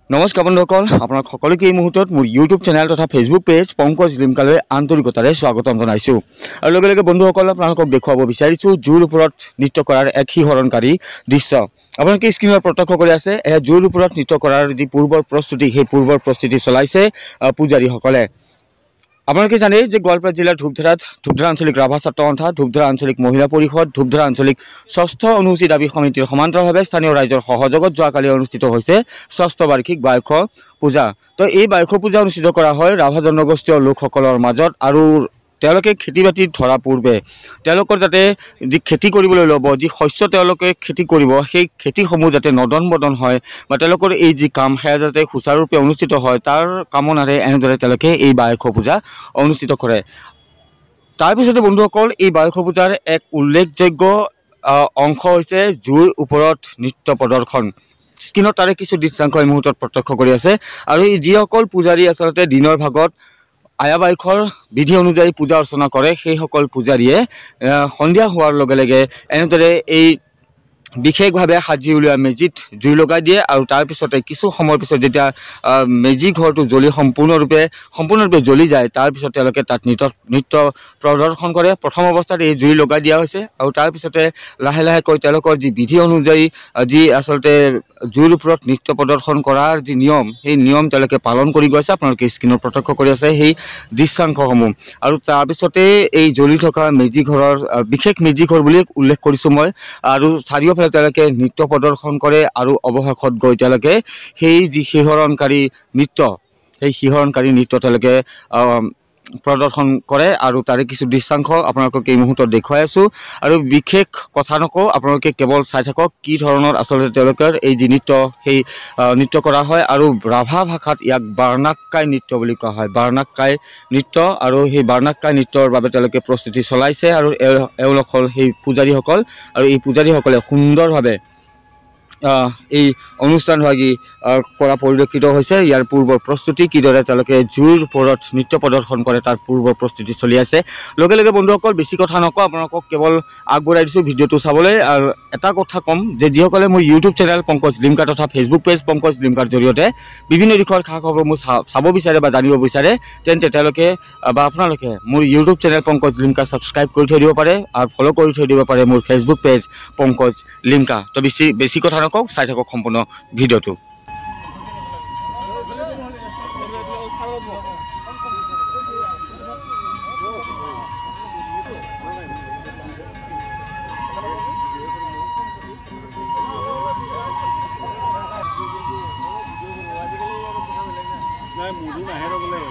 নমস্কাৰ বন্ধুসকল, আপোনাক সকলোকে এই মুহূৰ্তত মোৰ ইউটিউব চেনেল তথা ফেচবুক পেজ পংকজ লিমকালৈ আন্তৰিকতাৰে স্বাগতম জনাইছোঁ। আৰু লগে লগে বন্ধুসকল আপোনালোকক দেখুৱাব বিচাৰিছোঁ জুইৰ ওপৰত নৃত্য কৰাৰ এক শিহৰণকাৰী দৃশ্য। আপোনালোকে স্ক্ৰীনত প্ৰত্যক্ষ কৰি আছে এয়া জুইৰ ওপৰত নৃত্য কৰাৰ যি পূৰ্বৰ প্ৰস্তুতি, সেই পূৰ্বৰ প্ৰস্তুতি চলাইছে পূজাৰীসকলে। আপোনালোকে জানে যে গোৱালপাৰা জিলাৰ ধূপধাৰা আঞ্চলিক ৰাভা ছাত্ৰ সন্থা, ধূপধাৰা আঞ্চলিক মহিলা পৰিষদ, ধূপধাৰা আঞ্চলিক ষষ্ঠ অনুসূচী দাবী সমিতিৰ সমান্তৰালভাৱে স্থানীয় ৰাইজৰ সহযোগত যোৱাকালি অনুষ্ঠিত হৈছে ষষ্ঠ বাৰ্ষিক বায়খ পূজা। তো এই বায়খ পূজা অনুষ্ঠিত কৰা হয় ৰাভা জনগোষ্ঠীয় লোকসকলৰ মাজত। আৰু তেওঁলোকে খেতি বাতিত ধৰা পূৰ্বে তেওঁলোকৰ যাতে যি খেতি কৰিবলৈ ল'ব, যি শস্য তেওঁলোকে খেতি কৰিব, সেই খেতিসমূহ যাতে নদন বদন হয় বা তেওঁলোকৰ এই যি কাম সেয়া যাতে সুচাৰুৰূপে অনুষ্ঠিত হয়, তাৰ কামনাৰে এনেদৰে তেওঁলোকে এই বায়খ পূজা অনুষ্ঠিত কৰে। তাৰপিছতে বন্ধুসকল, এই বায়খ পূজাৰ এক উল্লেখযোগ্য অংশ হৈছে জুইৰ ওপৰত নৃত্য প্ৰদৰ্শন। স্ক্ৰীনত তাৰে কিছু দৃশ্যাংশ এই মুহূৰ্তত প্ৰত্যক্ষ কৰি আছে। আৰু এই যিসকল পূজাৰী আচলতে দিনৰ ভাগত আয়া বায়খৰ বিধি অনুযায়ী পূজা অৰ্চনা কৰে, সেইসকল পূজাৰীয়ে সন্ধিয়া হোৱাৰ লগে লগে এনেদৰে এই বিশেষভাৱে সাজি উলিওৱা মেজিত জুই লগাই দিয়ে। আৰু তাৰপিছতে কিছু সময়ৰ পিছত যেতিয়া মেজি ঘৰটো জ্বলি সম্পূৰ্ণৰূপে জ্বলি যায়, তাৰপিছত তেওঁলোকে তাত নৃত্য প্ৰদৰ্শন কৰে। প্ৰথম অৱস্থাত এই জুই লগাই দিয়া হৈছে আৰু তাৰপিছতে লাহে লাহেকৈ তেওঁলোকৰ যি বিধি অনুযায়ী যি আচলতে জুইৰ ওপৰত নৃত্য প্ৰদৰ্শন কৰাৰ যি নিয়ম, সেই নিয়ম তেওঁলোকে পালন কৰি গৈছে। আপোনালোকে স্ক্ৰীনত প্ৰত্যক্ষ কৰি আছে সেই দৃশ্যাংশসমূহ। আৰু তাৰপিছতে এই জ্বলি থকা মেজি ঘৰৰ বিশেষ মেজি ঘৰ বুলি উল্লেখ কৰিছোঁ মই। আৰু চাৰিওফালে তেওঁলোকে নৃত্য প্ৰদৰ্শন কৰে আৰু অৱশেষত গৈ তেওঁলোকে সেই যি শিহৰণকাৰী নৃত্য, সেই শিহৰণকাৰী নৃত্য তেওঁলোকে প্ৰদৰ্শন কৰে। আৰু তাৰে কিছু দৃশ্যাংশ আপোনালোকক এই মুহূৰ্তত দেখুৱাই আছোঁ। আৰু বিশেষ কথা নকওঁ, আপোনালোকে কেৱল চাই থাকক কি ধৰণৰ আচলতে তেওঁলোকৰ এই যি নৃত্য, সেই নৃত্য কৰা হয়। আৰু ৰাভা ভাষাত ইয়াক বাৰ্নাক্কাই নৃত্য বুলি কোৱা হয়, বাৰ্নাক্কাই নৃত্য। আৰু সেই বাৰ্নাক্কাই নৃত্যৰ বাবে তেওঁলোকে প্ৰস্তুতি চলাইছে। আৰু এওঁলোক হ'ল সেই পূজাৰীসকল। আৰু এই পূজাৰীসকলে সুন্দৰভাৱে এই অনুষ্ঠানভাগী কৰা পৰিলক্ষিত হৈছে। ইয়াৰ পূৰ্বৰ প্ৰস্তুতি কিদৰে তেওঁলোকে জুইৰ ওপৰত নৃত্য প্ৰদৰ্শন কৰে তাৰ পূৰ্বৰ প্ৰস্তুতি চলি আছে। লগে লগে বন্ধুসকল, বেছি কথা নকওঁ, আপোনালোকক কেৱল আগবঢ়াই দিছোঁ ভিডিঅ'টো চাবলৈ। আৰু এটা কথা ক'ম যে যিসকলে মোৰ ইউটিউব চেনেল পংকজ লিমকা তথা ফেচবুক পেজ পংকজ লিমকাৰ জৰিয়তে বিভিন্ন দিশৰ খা খবৰসমূহ চাব বিচাৰে বা জানিব বিচাৰে, তেন্তে তেওঁলোকে বা আপোনালোকে মোৰ YouTube channel Pankaj Limka subscribe কৰি থৈ দিব পাৰে আৰু ফ'ল' কৰি থৈ দিব পাৰে মোৰ ফেচবুক পেজ পংকজ লিমকা। তো বেছি কথা নকওঁ, চাই থাকক সম্পূৰ্ণ ভিডিঅ'টো। মুড়ি নাহে বোলে।